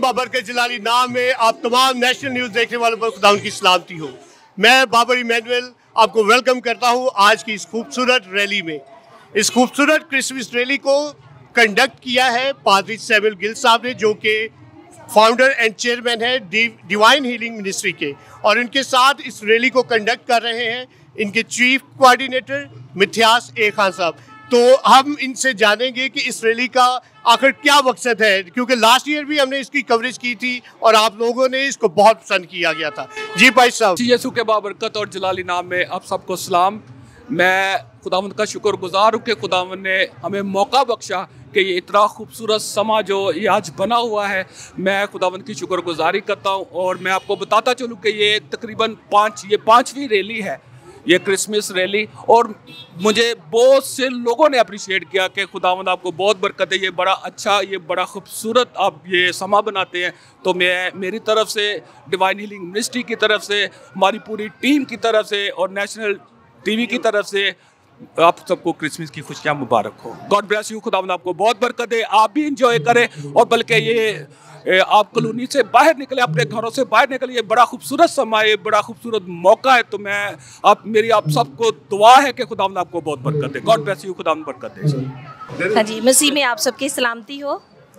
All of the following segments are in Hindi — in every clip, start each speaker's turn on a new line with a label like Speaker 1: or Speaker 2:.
Speaker 1: बाबरकत जलाली नाम में आप तमाम नेशनल न्यूज़ देखने वालों पर खुदा उनकी सलामती हो। मैं बाबर इमैनुअल आपको वेलकम करता हूं आज की इस खूबसूरत रैली में। इस खूबसूरत क्रिसमस रैली को कंडक्ट किया है पादरी सैमुअल गिल साहब ने, जो कि फाउंडर एंड चेयरमैन है डिवाइन हीलिंग मिनिस्ट्री के, और इनके साथ इस रैली को कंडक्ट कर रहे हैं इनके chief coordinator Mithias A Khan साहब। तो हम इनसे जानेंगे कि इस रैली का आखिर क्या मकसद है, क्योंकि लास्ट ईयर भी हमने इसकी कवरेज की थी और आप लोगों ने इसको बहुत पसंद किया गया था। जी भाई साहब।
Speaker 2: यीशु के बाबरकत और जलाली नाम में आप सबको सलाम। मैं खुदावंद का शुक्रगुजार हूँ कि खुदावंद ने हमें मौका बख्शा कि ये इतना खूबसूरत समा जो ये आज बना हुआ है, मैं खुदावंद की शुक्रगुजारी करता हूँ। और मैं आपको बताता चलूँ कि ये तकरीबन पाँचवीं रैली है, ये क्रिसमस रैली, और मुझे बहुत से लोगों ने अप्रिशिएट किया कि खुदावंद आपको बहुत बरकत है, ये बड़ा अच्छा, ये बड़ा खूबसूरत आप ये समा बनाते हैं। तो मैं मेरी तरफ से, डिवाइन हीलिंग मिनिस्ट्री की तरफ से, हमारी पूरी टीम की तरफ से और नेशनल टीवी की तरफ से आप सबको क्रिसमस की खुशियाँ मुबारक हो। God bless you. खुदावंद आपको बहुत बरकत है, आप भी इंजॉय करें, और बल्कि ये आप कॉलोनी से बाहर निकले, अपने घरों से बाहर निकले, ये बड़ा खूबसूरत समा है, बड़ा खूबसूरत मौका है। तो मेरी आप सबको दुआ है कि खुदावंद आपको बहुत बरकत दे। God bless you. खुदावंद बरकत दे।
Speaker 3: हाँ जी, मसीह में आप सबकी सलामती हो।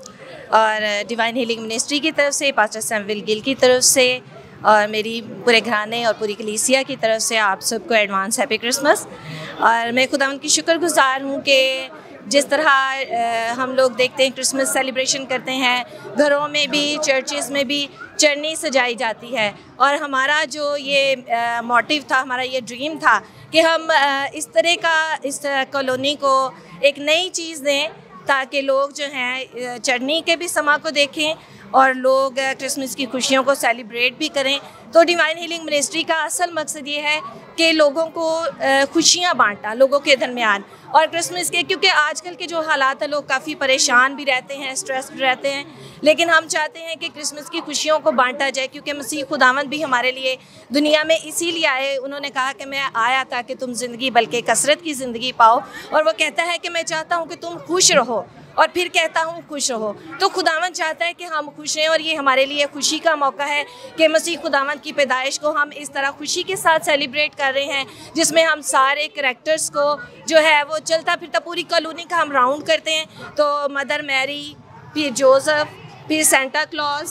Speaker 3: और डिवाइन हीलिंग मिनिस्ट्री की तरफ से, पास्टर सैमुअल गिल की तरफ से और मेरी पूरे घराने और पूरी कलीसिया की तरफ से आप सबको एडवांस हैप्पी क्रिसमस। और मैं खुदावंद की शुक्रगुजार हूँ कि जिस तरह हम लोग देखते हैं क्रिसमस सेलिब्रेशन करते हैं, घरों में भी, चर्चेज़ में भी चरनी सजाई जाती है, और हमारा जो ये मोटिव था, हमारा ये ड्रीम था कि हम इस तरह का इस कॉलोनी को एक नई चीज़ दें ताकि लोग जो हैं चरनी के भी समा को देखें और लोग क्रिसमस की खुशियों को सेलिब्रेट भी करें। तो डिवाइन हीलिंग मिनिस्ट्री का असल मकसद ये है कि लोगों को खुशियाँ बांटा लोगों के दरमियान, और क्रिसमस के, क्योंकि आजकल के जो हालात है, लोग काफ़ी परेशान भी रहते हैं, स्ट्रेस भी रहते हैं, लेकिन हम चाहते हैं कि क्रिसमस की खुशियों को बांटा जाए, क्योंकि मसीह खुदावंद भी हमारे लिए दुनिया में इसीलिए आए। उन्होंने कहा कि मैं आया ताकि तुम ज़िंदगी बल्कि कसरत की ज़िंदगी पाओ, और वो कहता है कि मैं चाहता हूँ कि तुम खुश रहो, और फिर कहता हूँ खुश रहो। तो खुदावंद चाहता है कि हम खुश रहें, और ये हमारे लिए खुशी का मौका है कि मसीह खुदावंद की पैदाइश को हम इस तरह खुशी के साथ सेलिब्रेट कर रहे हैं, जिसमें हम सारे करैक्टर्स को जो है वो चलता फिरता पूरी कॉलोनी का हम राउंड करते हैं। तो मदर मैरी, फिर जोसेफ, फिर सेंटा क्लॉज,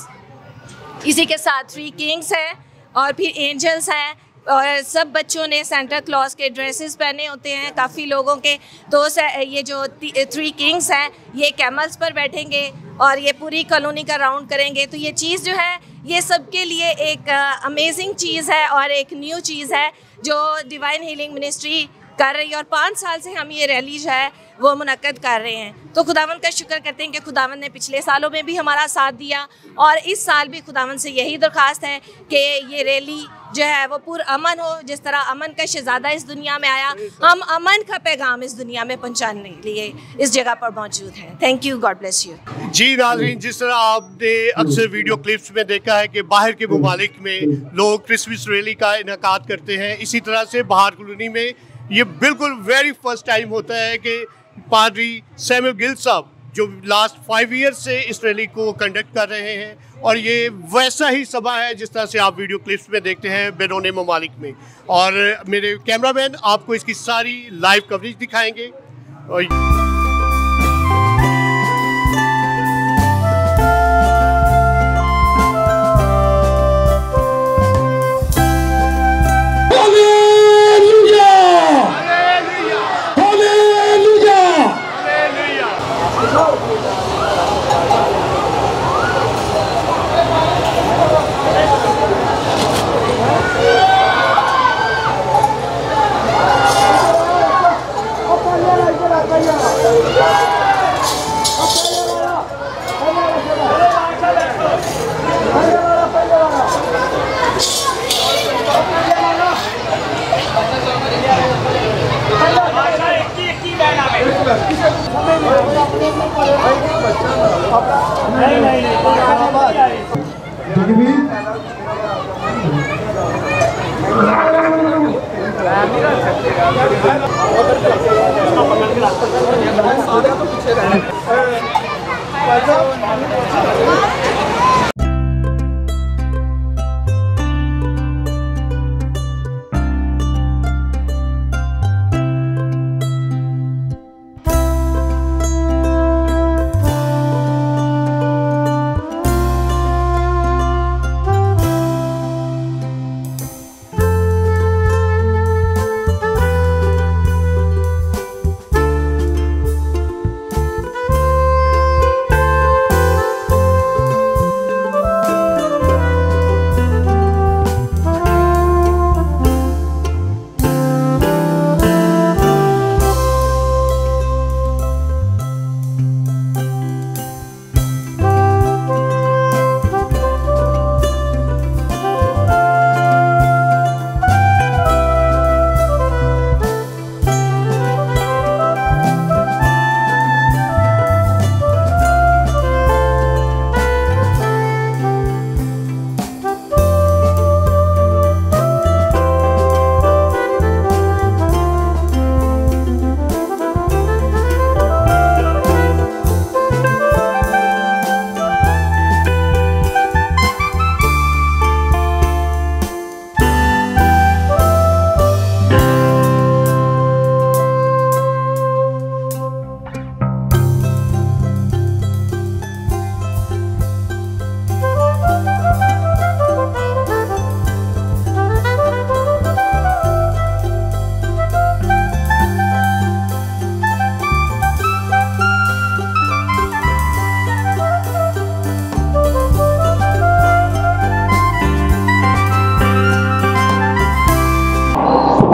Speaker 3: इसी के साथ 3 किंग्स हैं, और फिर एंजल्स हैं, और सब बच्चों ने सेंटा क्लॉज के ड्रेसेस पहने होते हैं। काफ़ी लोगों के दोस्त ये जो 3 किंग्स हैं, ये कैमल्स पर बैठेंगे और ये पूरी कॉलोनी का राउंड करेंगे। तो ये चीज़ जो है, ये सबके लिए एक अमेजिंग चीज़ है और एक न्यू चीज़ है जो डिवाइन हीलिंग मिनिस्ट्री कर रही है, और 5 साल से हम ये रैली जो है वो मुनक्कद कर रहे हैं। तो खुदावंद का शुक्र करते हैं कि खुदावंद ने पिछले सालों में भी हमारा साथ दिया, और इस साल भी खुदावंद से यही दरख्वास्त है कि ये रैली जो है वो पुरअमन हो। जिस तरह अमन का शहज़ादा इस दुनिया में आया, हम अमन का पैगाम इस दुनिया में पहुंचाने के लिए इस जगह पर मौजूद हैं। Thank you. God bless you.
Speaker 1: जी नाज़रीन, जिस तरह आपने अक्सर वीडियो क्लिप्स में देखा है कि बाहर के ममालिक में लोग क्रिसमस रैली का इनेकाद करते हैं, इसी तरह से बाहर कॉलोनी में ये बिल्कुल वेरी फर्स्ट टाइम होता है कि पादरी सैमुअल गिल साहब जो लास्ट 5 ईयर्स से इस रैली को कंडक्ट कर रहे हैं, और ये वैसा ही सभा है जिस तरह से आप वीडियो क्लिप्स में देखते हैं बैरून ममालिक में। और मेरे कैमरामैन आपको इसकी सारी लाइव कवरेज दिखाएंगे। और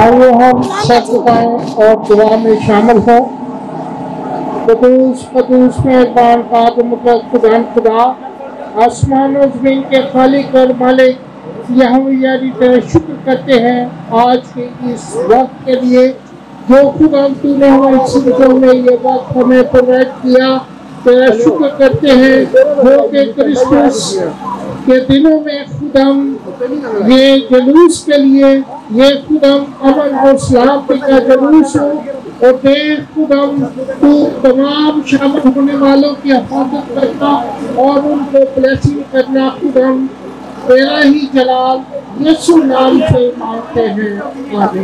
Speaker 4: आइए हम सब दुआएं और दुआ में शामिल हो। कदूस कदूस मेहरबान कादिर मुतअल खुदा आसमान और ज़मीन के खालिक और मालिक यहोवा की तरह शुक्र करते हैं आज के इस वक्त के लिए जो खुदा तूने हमारी जिंदगियों में ये वक्त हमें प्रोवाइड किया। तेरा शुक्र करते हैं जो कि क्रिसमस के दिनों में खुदाम ये जुलूस के लिए ये खुदाम अमन और सलामती का जुलूस हो और देख खुदाम तू तमाम शामिल होने वालों की हिफाजत करना और उनको ब्लेसिंग करना। खुदाम तेरा ही जलाल यीशु नाम से मांगते हैं, आमीन।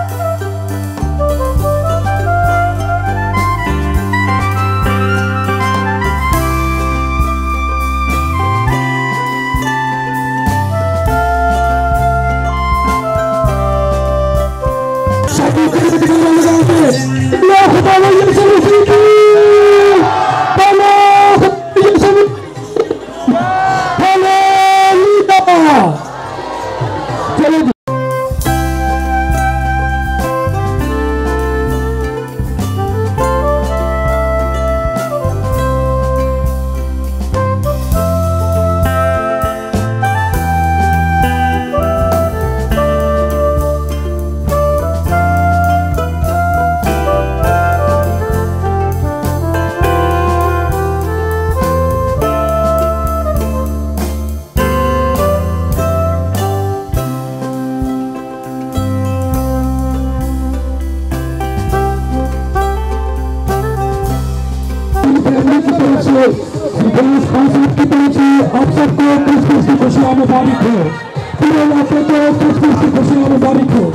Speaker 4: आप सबको क्रिसमस की खुशियां मुबारक हो। पूरे इलाके को क्रिसमस की खुशियां मुबारक हो।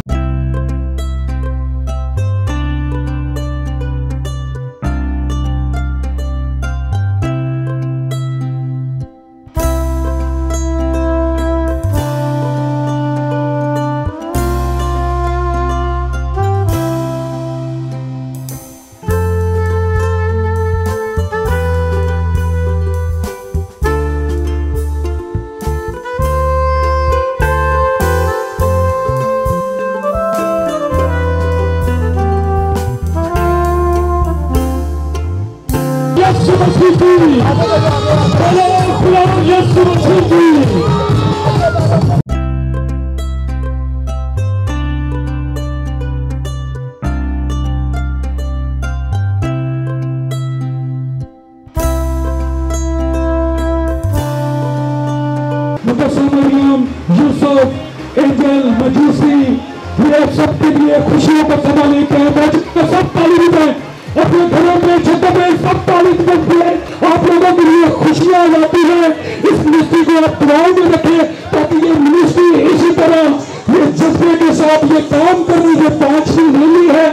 Speaker 4: एंजल मजूसी ये सबके लिए खुशियों का समा लेके आए। सब ताली बजाएं, अपने घरों में छतों में सब ताली बजती है। आप लोगों के लिए खुशियां आती है। इस मिनिस्ट्री को आप दुआओं में रखें ताकि ये मिनिस्ट्री इसी तरह ये जज्बे के साथ ये काम करने जो 5 मिली है।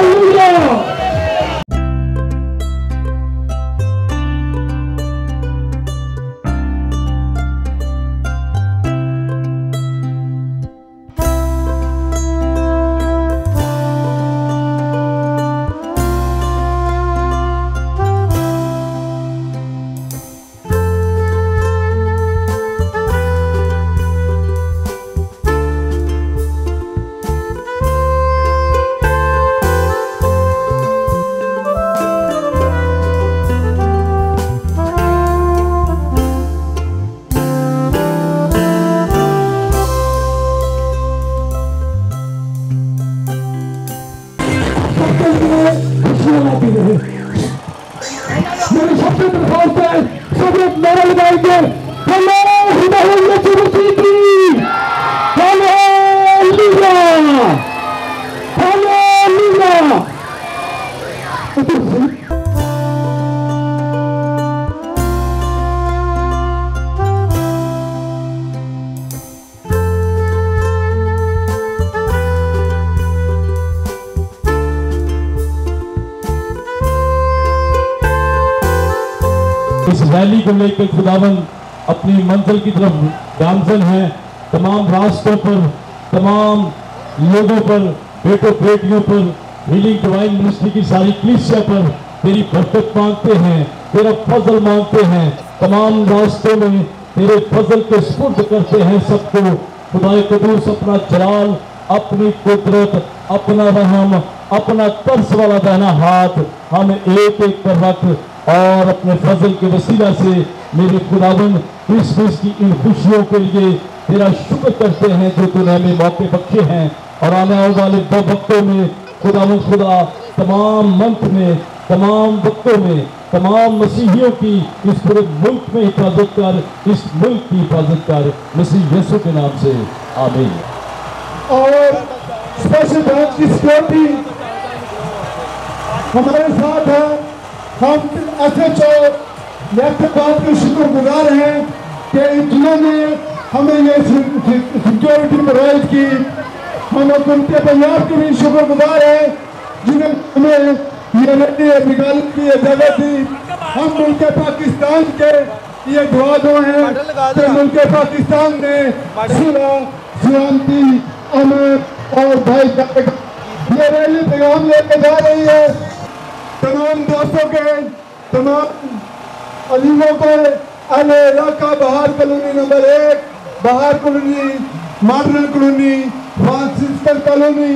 Speaker 4: मेरे सबसे दरख्वास्त है सब लोग नारा लगाएंगे इस रैली को लेकर खुदावन अपनी मंजिल की तरफ गामजन है। तमाम रास्तों पर, तमाम लोगों पर, बेटों बेटियों पर, हीलिंग डिवाइन मिनिस्ट्री की सारी कलीसिया पर तेरी बरकत मांगते हैं, तेरा फजल मांगते हैं। तमाम रास्तों में तेरे फजल के सुपुर्द करते हैं सबको। खुदाए कदूस अपना जलाल
Speaker 5: अपनी कुदरत, अपना रहम, अपना कर्ज वाला दाना हाथ हम एक एक कर रख और अपने फजल के वसीला से मेरे खुदावन क्रिसमस की इन खुशियों के लिए तेरा शुक्र करते हैं जो तूने हमें मौके बख्शे हैं। और आने वाले 2 वक्तों में खुदावन खुदा तमाम मंथ में, तमाम वक्तों में, तमाम मसीहियों की इस पूरे मुल्क में हिफाजत कर, इस मुल्क की हिफाजत कर, मसीह यीशु के नाम से आमीन।
Speaker 4: और स्पेशल ब्रांच की सिक्योरिटी हमारे साथ है। हम SHO लेफ्टिनेंट के शुक्रगुजार हैं कि जिन्होंने हमें ये सिक्योरिटी प्रोवाइड की। हम उनके पंजाब के भी शुक्रगुजार हैं जिन्होंने हमें ये रैली निकालने की इजाजत दी। हम मुल्क पाकिस्तान के ये दुआ दो हैं कि मुल्क पाकिस्तान में सुलह, शांति, अमन और भाईचारे ये रैली पैगाम लेके जा रही है। तमाम दोस्तों के, तमाम अजीजों को अहले इलाका बहार colony number 1, Bahar colony, modern colony, Franciscan colony,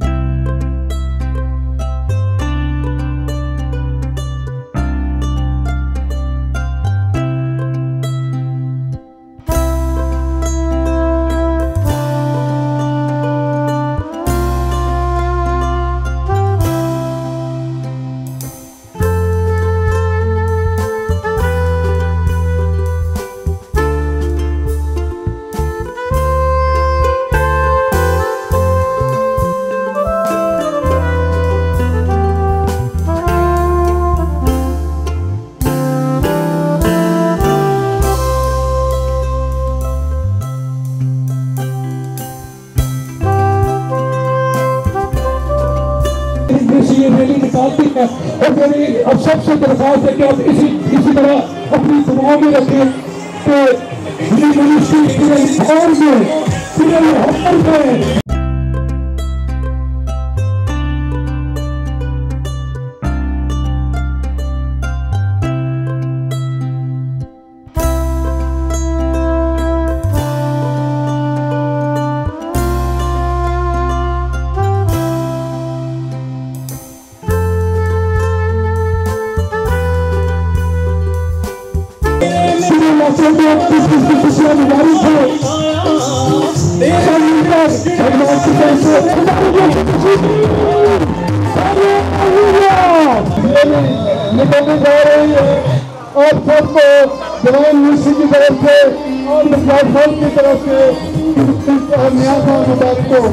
Speaker 4: rally निकालती है। और मेरी अब सबसे दरख्वास्त है कि आप इसी तरह अपनी दुआओं में रखें कि मिनिस्ट्री पूरे में निकलने जा रही है और सबको जवान मिनिस्ट्री की तरफ से और प्लेटफॉर्म की तरफ से न्याय मुताबिक को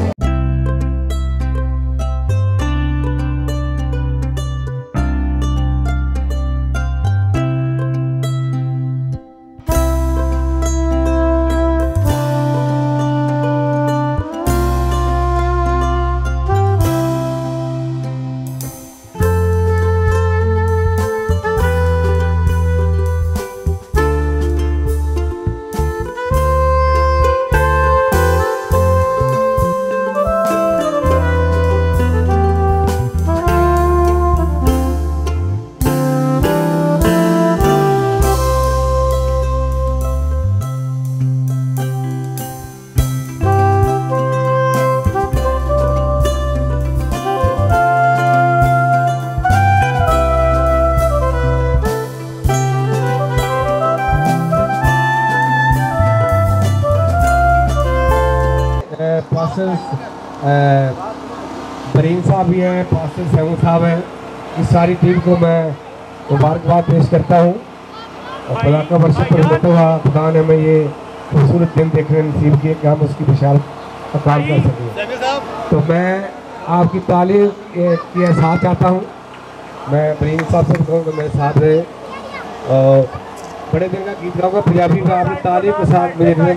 Speaker 4: बरीन साहब भी हैं, पास्टर सैमू साहब हैं, इस सारी टीम को मैं मुबारकबाद पेश करता हूँ और खुदा का वर्षा पर होता हुआ खुदा ने हमें ये खूबसूरत दिन देखने नसीब किए कि हम उसकी विशाल का काम कर सकें। तो मैं आपकी तालीम की एहसास चाहता हूँ। मैं बरीन साहब से कहूँ कि मेरे साथ रहे और बड़े दिन का गीत गाऊँगा पंजाबी में, आपने तालीम के साथ मुझे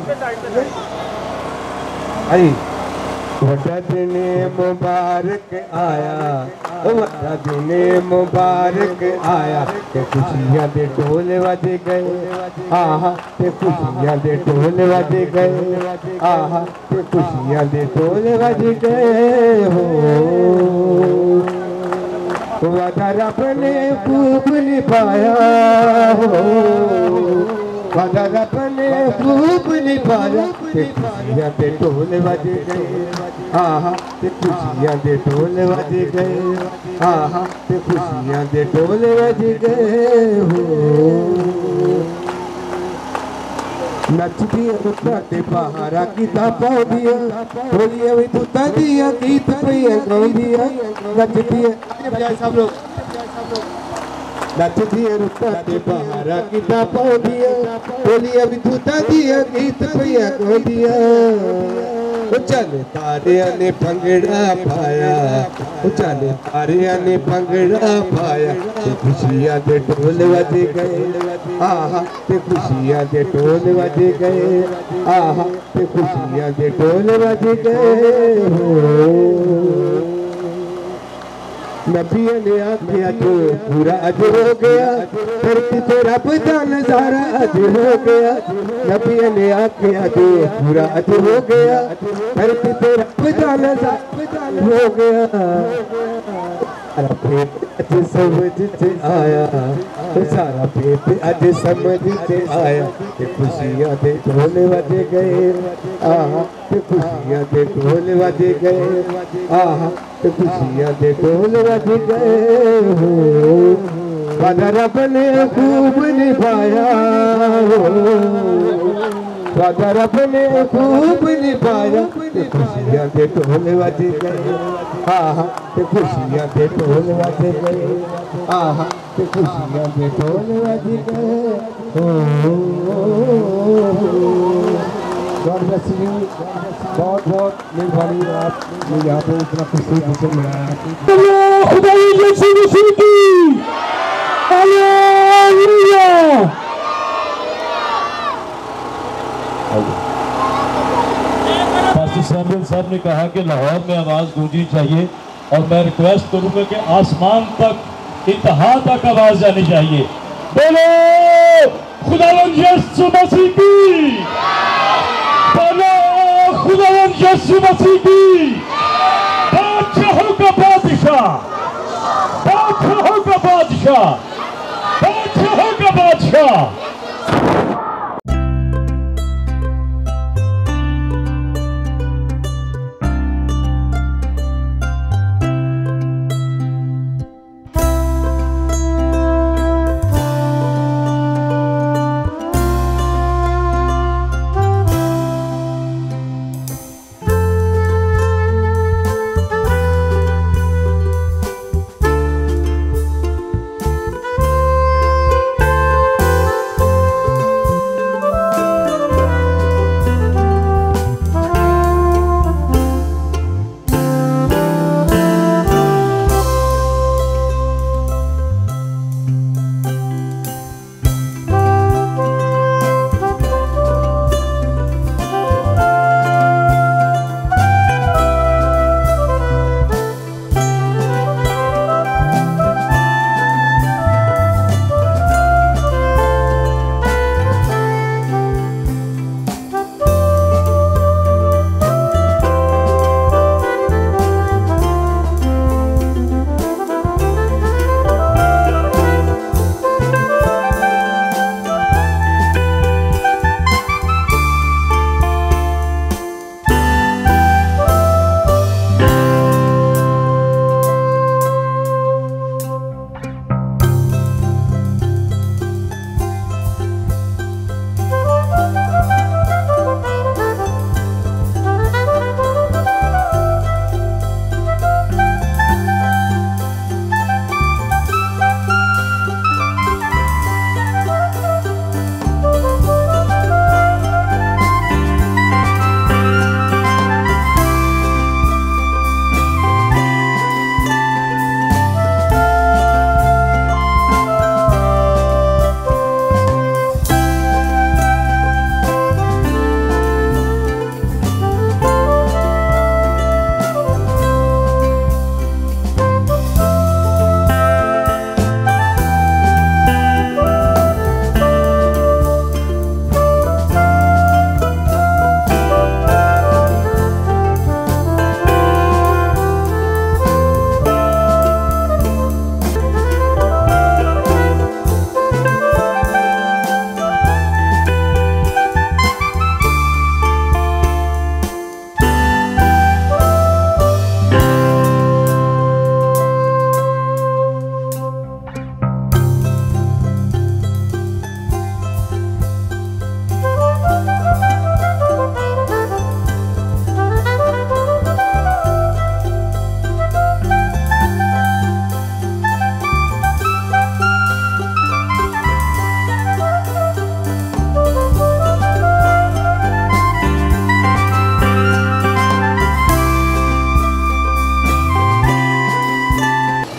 Speaker 4: आई वड्डा दिन मुबारक आया, वड्डा दिन मुबारक आया, ते खुशियां दे ढोल बज गए, आहा ते खुशियां दे ढोल बज गए, आहा ते खुशियां दे ढोल बज गए हो। वादा रब ने खूब निभाया हो,
Speaker 6: वादा रब ने खूब निभाया ते खुशियां दे ढोल वज गए आहा ते खुशियां दे ढोल वज गए आहा ते खुशियां दे ढोल वज गए हो नचदी रुता ते बहारा गीता पाउदिया ढोलिया भी तुता दिया गीत पिया गाउदिया नचदी सब लोग नचदी रुता ते बहारा गीता पाउदिया ढोलिया भी तुता दिया गीत पिया गाउदिया चले तारिया ने भंगड़ा पाया चले तारिया ने भंगड़ा पाया ते खुशियां दे ढोल वज गए आहा ते खुशियां दे ढोल वज गए आहा ते खुशियां दे ढोल वज गए हो नबिया ने आख्या जो पूरा अज हो गया धरती पे रब दा नजारा अज हो गया नबिया ने आख्या जो पूरा अज हो गया धरती पे रब दा नजारा हो गया अज समझ च आया सारा पेट अज समझ च आया ते खुशियां दे ढोल वज गए आहा ते खुशियां दे ढोल वज गए आहा ते खुशियां दे ढोल वज गए हो वादा रब ने खूब निभाया वादा रब ने खूब निभाया ते खुशियां दे ढोल वज गए आहा ते खुशियां दे ढोल वज गए आहा ते खुशियां दे ढोल वज गए गॉड ब्लेस यू बहुत बहुत मेहरबानी आप यहाँ पे इतना खुशी मिला खुदा यीशु मसीह की हालेलुया
Speaker 5: पास्टर सैमुअल साहब ने कहा कि लाहौर में आवाज़ गूंजनी चाहिए और मैं रिक्वेस्ट करूंगा कि आसमान तक इंतहा तक आवाज़ जानी चाहिए। बोलो खुदावंद यीशु मसीह की, बोलो खुदावंद यीशु मसीह की। बादशाहों का बादशाह, बादशाहों का बादशाह, बादशाहों का बादशाह।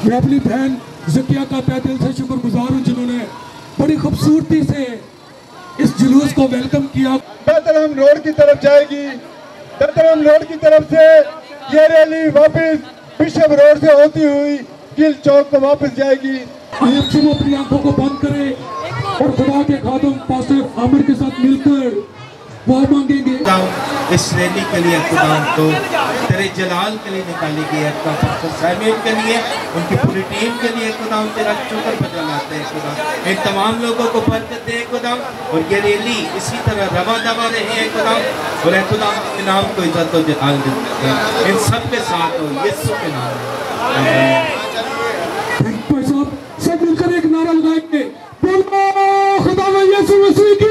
Speaker 5: मैं अपनी बहन ज़किया का तहे दिल से शुक्रगुजार हूँ जिन्होंने बड़ी खूबसूरती से इस जुलूस को वेलकम किया।
Speaker 6: बेहतरम रोड की तरफ जाएगी, बेहतरम रोड की तरफ से ये रैली वापस बिशप रोड से होती हुई गिल चौक को वापस जाएगी।
Speaker 5: आप सब अपनी आंखों को बंद करें और खुदा के खादम पास्टर आमिर के साथ मिलकर दुआ मांगेंगे।
Speaker 6: इस रैली के लिए खुदा तो तेरे जलाल के लिए निकाली गई है, पास्टर सैमुअल के लिए, उनकी पूरी टीम के लिए खुदा तेरा शुक्र बजाते हैं खुदा। इन तमाम लोगों को बरकत दे खुदा, और ये रैली इसी तरह रवा दवा रही है खुदा, और खुदा के नाम को इज्जत और जलाल देते हैं। इन सब के साथ हो यीशु के नाम में।
Speaker 5: सब मिलकर एक नारा लगाएंगे, बोलो खुदा में यीशु मसीह की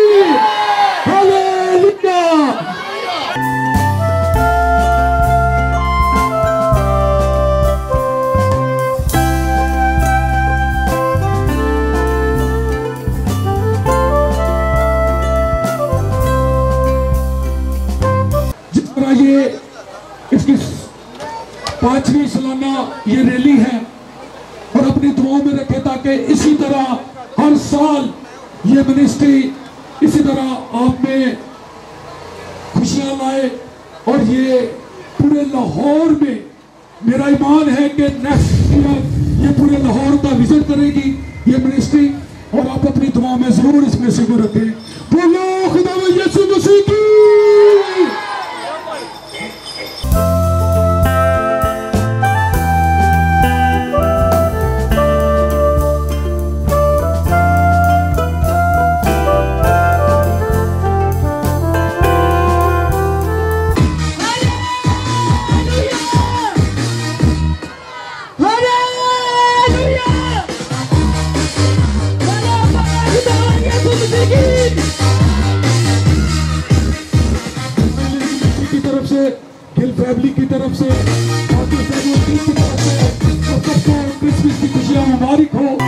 Speaker 5: हालेलुया। जिस तरह ये इसकी 5वीं सालाना ये रैली है, और अपनी दुआओं में रखे ताकि इसी तरह हर साल ये मिनिस्ट्री इसी तरह आप में खुशियां लाए, और ये पूरे लाहौर में मेरा ईमान है कि नेक्स्ट ईयर ये पूरे लाहौर का विजिट करेगी ये मिनिस्ट्री, और आप अपनी दुआओं में जरूर इसमें से को रखें। बोलो खुदा यीशु मसीह की। की तरफ से, गिल फैमिली की तरफ से, पास्टर सैमुअल की तरफ से, सबको क्रिसमस की खुशियां मुबारक हो।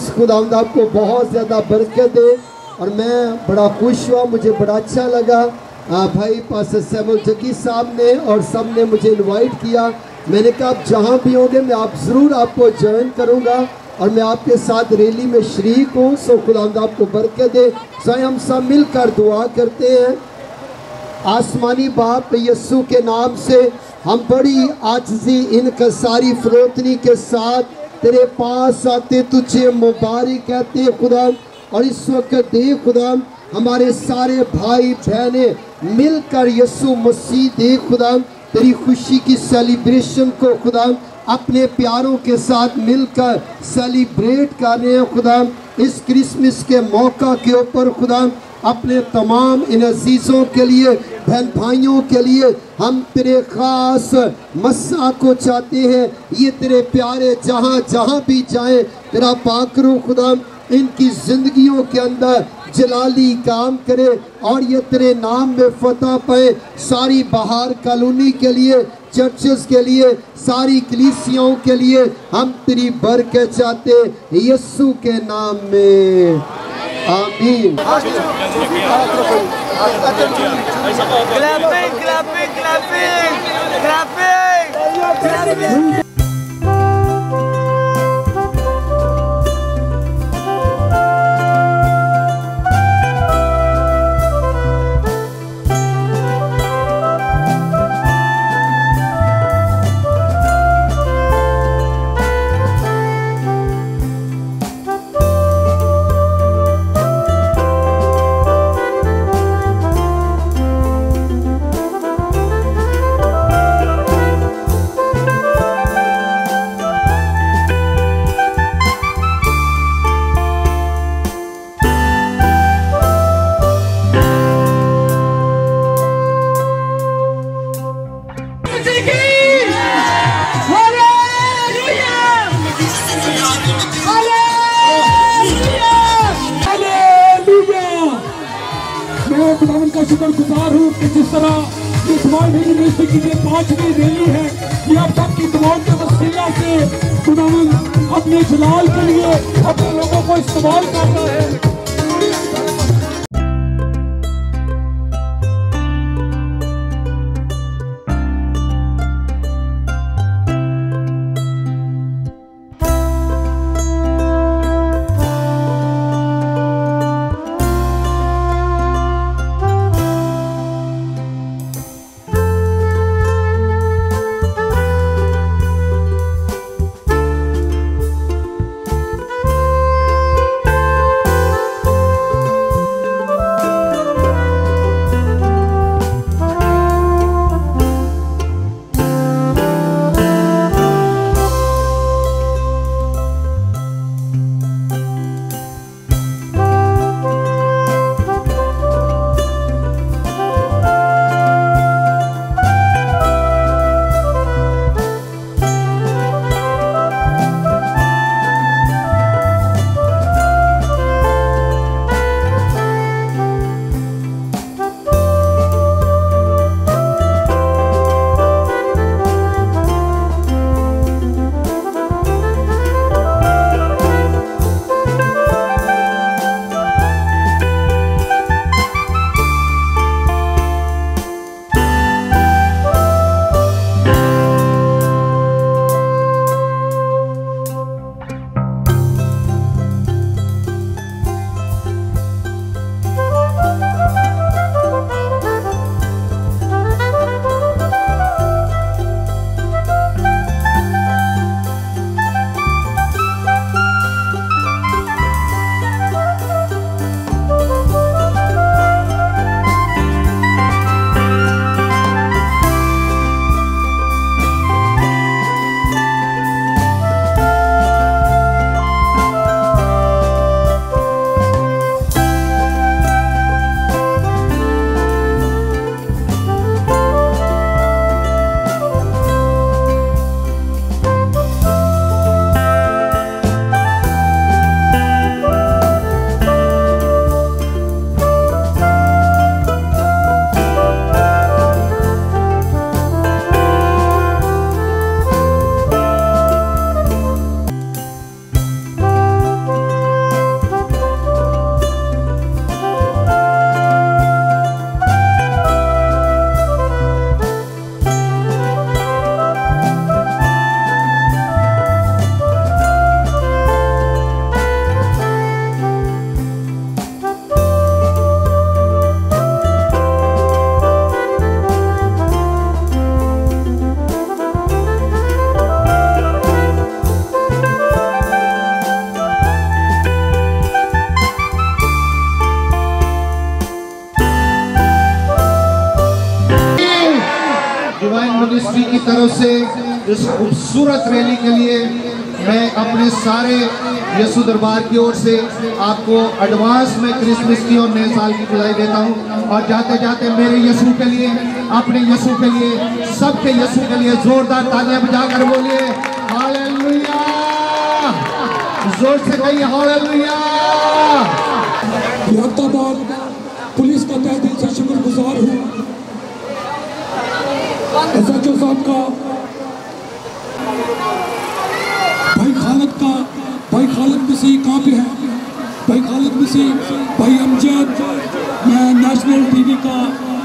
Speaker 7: क्रिसमस खुदावंद आपको बहुत ज़्यादा बरकत दे। और मैं बड़ा खुश हुआ, मुझे बड़ा अच्छा लगा। भाई पास्टर सैमुअल जग्गी साहब ने और सब ने मुझे इनवाइट किया। मैंने कहा आप जहाँ भी होंगे मैं आप ज़रूर आपको ज्वाइन करूँगा और मैं आपके साथ रैली में शरीक हूँ। सो खुदावंद आपको बरकत दे। सो हम सब मिलकर दुआ करते हैं। आसमानी बाप यीशु के नाम से हम बड़ी आजिज़ी इनकसारी फरोतनी के साथ तेरे पास आते, तुझे मुबारक कहते खुदा। और इस वक्त दे खुदा हमारे सारे भाई बहने मिलकर यीशु मसीह दे खुदा तेरी खुशी की सेलिब्रेशन को खुदा अपने प्यारों के साथ मिलकर सेलिब्रेट कर रहे हैं खुदा। इस क्रिसमस के मौका के ऊपर खुदा अपने तमाम इन अजीज़ों के लिए, बहन भाइयों के लिए हम तेरे ख़ास मस्सा को चाहते हैं। ये तेरे प्यारे जहाँ जहाँ भी जाएं तेरा पाकरू खुदा इनकी ज़िंदगियों के अंदर जलाली काम करे और ये तेरे नाम में फतह पाए। सारी बाहर कॉलोनी के लिए, चर्चेस के लिए, सारी कलीसियाओं के लिए हम तेरी बरकत चाहते यीशु के नाम में, आमीन।
Speaker 5: का शुक्रगुजार हूँ कि जिस तरह ये डिवाइन हीलिंग मिनिस्ट्री की ये 5वीं रैली है, ये आप सबकी दुआओं के वसीला से खुदावंद अपने जलाल के लिए अपने लोगों को इस्तेमाल कर रहा है।
Speaker 4: मिनिस्ट्री की तरफ से इस खूबसूरत रैली के लिए मैं अपने सारे यीशु दरबार की ओर से आपको एडवांस में क्रिसमस की और नए साल की बधाई देता हूँ। और जाते जाते मेरे यीशु के लिए, अपने यीशु के लिए, सबके यीशु के लिए जोरदार तालियां बजाकर बोलिए हालेलुया, जोर से कहिए हालेलुया।
Speaker 8: पुलिस का तहे दिल से शुक्रगुजार हूँ। SHO साहब का, भाई खालिद मिसी कहाँ पे है? भाई खालिद मिसी, भाई अमजद, मैं नेशनल TV का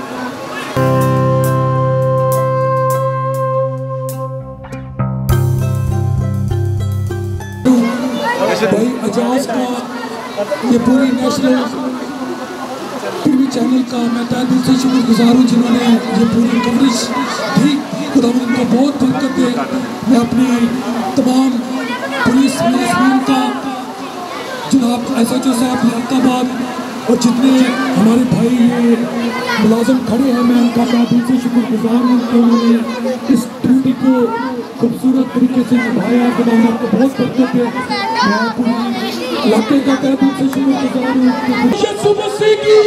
Speaker 8: भाई अजाज का, ये पूरी नेशनल TV चैनल का मैं तहे दिल से शुक्रगुजार हूँ जिन्होंने ये पूरी कवरेज दी। खुदा उनको बहुत बरकत दे। मैं अपने तमाम पुलिस मुलाजमीन का, जनाब SHO साहब लियाकताबाद और जितने हमारे भाई ये मुलाजम खड़े हैं, मैं उनका तहे दिल से शुक्रगुजार हूँ कि उन्होंने इस ड्यूटी को खूबसूरत तरीके से निभाया। खुदा उनको बहुत बरकत दे। मैं पूरी इलाके का तहे दिल से शुक्रगुजार हूँ। यीशु मसीह की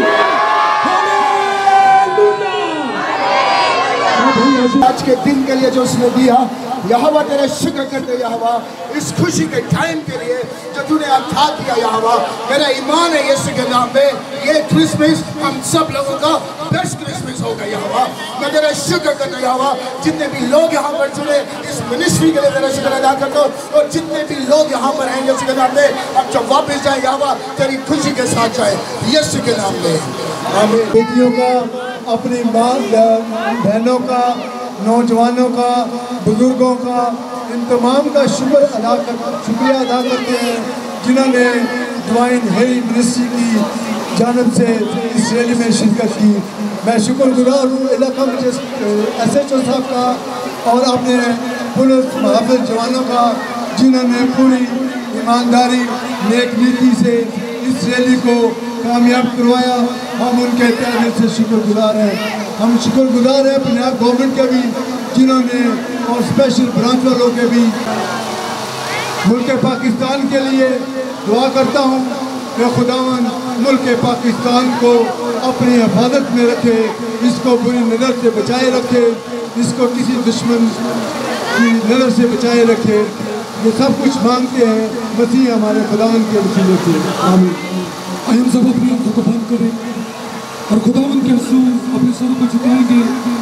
Speaker 7: आज के दिन के लिए जो उसने दिया, यहोवा तेरे शुक्र करते यहोवा, इस खुशी के टाइम के लिए जो तूने अता किया यहोवा। मेरा ईमान है यीशु के नाम पे ये क्रिसमस हम सब लोगों का बेस्ट क्रिसमस होगा यहोवा। मैं तेरा शुक्र करता यहोवा, जितने भी लोग यहाँ पर जुड़े इस मिनिस्ट्री के लिए तेरा शुक्र अदा करता हूँ। और जितने भी लोग यहाँ पर हैं यीशु के नाम पे, अब जब वापस जाए यहोवा तेरी खुशी के साथ जाए यीशु के नाम में आमीन।
Speaker 6: बेटियों का, अपनी माँ बहनों का, नौजवानों का, बुजुर्गों का, इन तमाम का शुक्रिया अदा करते हैं जिन्होंने डिवाइन हेलिंग मिनिस्ट्री की जानब से इस रैली में शिरकत की। मैं शुक्रगुजार हूँ इलाका SHO साहब का और अपने पुलिस मुहाफिज जवानों का जिन्होंने पूरी ईमानदारी नेक नीति से इस रैली को कामयाब करवाया। हम उनके तहे दिल से शुक्रगुजार हैं। हम शुक्रगुजार हैं पंजाब गवर्नमेंट के भी जिन्होंने, और स्पेशल ब्रांच वालों के भी। मुल्क पाकिस्तान के लिए दुआ करता हूँ कि खुदावन मुल्क पाकिस्तान को अपनी हिफाजत में रखे, इसको बुरी नज़र से बचाए रखे, इसको किसी दुश्मन की नज़र से बचाए रखे। ये सब कुछ मांगते हैं मसीह हमारे खुदावन के वसीले से आमीन।
Speaker 8: हम सब अपनी आंखों को बंद करें और खुदावन के रसूल अपने सरों को झुकाएंगे।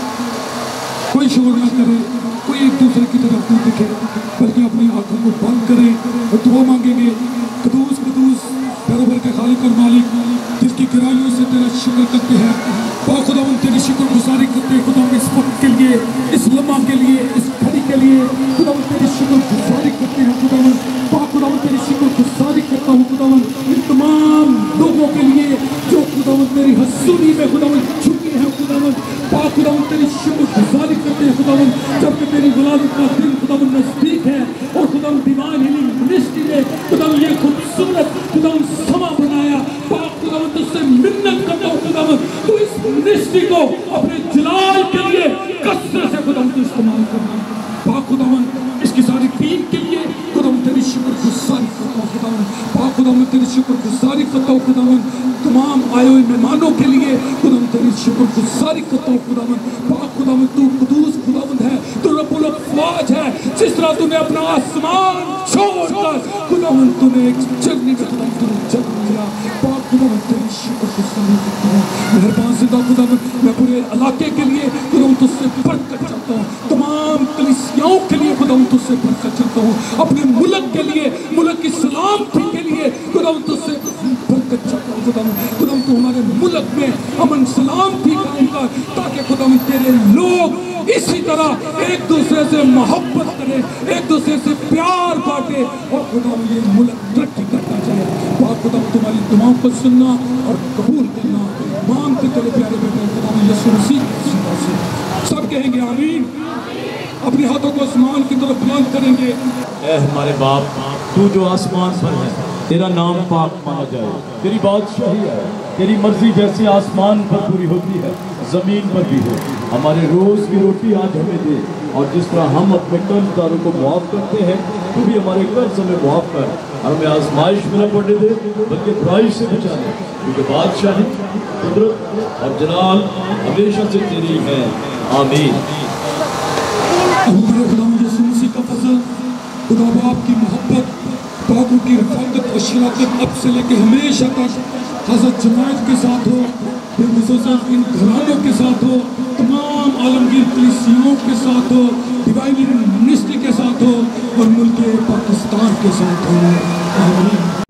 Speaker 8: कोई शोर ना करे, कोई एक दूसरे की तरफ नहीं दिखे, बल्कि अपनी आंखों को बंद करें और दुआ मांगेंगे। कदूस कदूस बराबर के खालिक और मालिक, जिसकी गिराइयों से तेरा शुक्र करते हैं। खुदावन तेरी शुक्रगुजारी करते हैं खुदावन इस वक्त के लिए, इस लम्हा के लिए, इस घड़ी के लिए। खुदावन तेरी शुक्रगुजारी करते हैं खुदावन। खुदावन तेरी शुक्रगुजारी करता हूँ खुदावन इन तमाम लोगों के लिए जो खुदावन तेरी हसूरी में खुदावन छुपे हैं खुदावन। खुदावन तेरी शुक्रगुजारी करते हैं खुदावन, जबकि तेरी विलादत का दिन खुदावन नजदीक है। और खुदावन डिवाइन हीलिंग मिनिस्ट्री ने खुदावन ये खूबसूरत खुदावन समा बनाया। खुदावन तुझसे मिन्नत करता हूँ खुदावन, तू इस मिनिस्ट्री को अपने जलाल के लिए कसरत से खुदावन तू इस्तेमाल करना। खुदावन इसकी सारी टीम के लिए खुदावन तेरी शुक्रगुजारी करता हूँ खुदावन। खुदावन तेरी शुक्रगुजारी करता हूँ खुदावन। तमाम आए हुए मेहमानों के लिए खुदावन तेरी शुक्रगुजारी करता हूँ खुदावन। खुदावन तू कुदूस खुदावन है, तू रब्बुल अफ़वाज है। जिस तरह तूने अपना आसमान छोड़कर खुदावन तूने एक जर्नी में खुदावन तूने जन्म लिया। खुदावन तेरी शुक्रगुजारी करता हूँ। मेहरबान ज़िंदा खुदावन, मैं पूरे इलाके के लिए खुदावन तुझसे बढ़कर चाहता हूँ। तमाम कलीसियाओं के लिए खुदावन तुझसे बढ़कर चाहता हूँ। अपने मुल्क के लिए, मुल्क की सलामती के लिए खुदावन तुझसे बढ़कर चाहता हूँ खुदावन। खुदावन तू हमारे मुल्क में अमन सलामती कायम कर, ताकि खुदावन तेरे लोग इसी तरह एक दूसरे से मोहब्बत करें, एक दूसरे से प्यार बांटे और खुदावन ये मुल्क तरक्की करता जाए। खुदावन तुम्हारी दुआओं को सुनना और कबूल करना मांगते तेरे प्यारे बेटे खुदावन यीशु मसीह से सब कहेंगे आमीन। अपने हाथों को आसमान की तरफ बुलंद करेंगे।
Speaker 5: ऐ हमारे बाप, तू जो आसमान पर है, तेरा नाम पाक माना जाए। तेरी बादशाही है, तेरी मर्जी जैसे आसमान पर पूरी होती है ज़मीन पर भी हो। हमारे रोज़ की रोटी आज हमें दे, और जिस तरह हम अपने कर्जदारों को मुआफ़ करते हैं, तू भी हमारे कर्ज हमें मुआफ़ कर, और हमें आजमाइश में न पड़ने दे, बल्कि बुराई से बचा ले, क्योंकि बादशाही, कुदरत और जलाल हमेशा से तेरी है। आमीन।
Speaker 8: हमारे खुदा यीशु मसीह का फजल, खुदा बाप की मोहब्बत, बाबू की रफ़ाकत और शराकत अब से लेकर हमेशा तक हज़रत जमात के साथ हो, बेखुसूस इन घरानों के साथ हो, तमाम आलमगीर कलीसियाओं के साथ हो, डिवाइन मिनिस्ट्री के साथ हो, और मुल्क पाकिस्तान के साथ हो। आमीन।